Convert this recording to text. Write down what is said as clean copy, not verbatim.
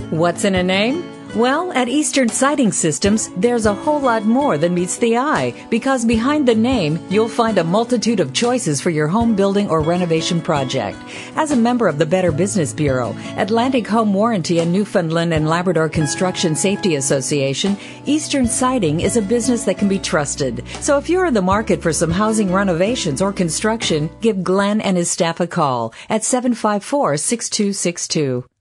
What's in a name? Well, at Eastern Siding Systems, there's a whole lot more than meets the eye, because behind the name, you'll find a multitude of choices for your home building or renovation project. As a member of the Better Business Bureau, Atlantic Home Warranty, and Newfoundland and Labrador Construction Safety Association, Eastern Siding is a business that can be trusted. So if you're in the market for some housing renovations or construction, give Glenn and his staff a call at 754-6262.